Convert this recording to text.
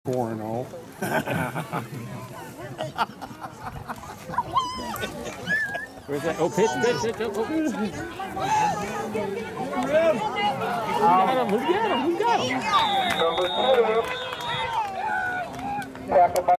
Porno. Where's that? Oh, pitch. Oh. Get him.